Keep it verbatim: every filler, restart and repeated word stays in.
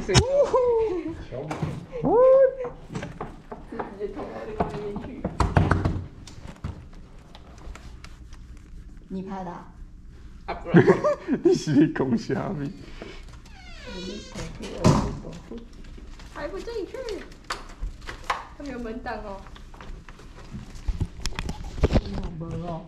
水。直接捅到那个里面去。你拍的、啊？啊不然。 你是在讲啥物？ 还不进去？他没有门挡哦。 没有哦。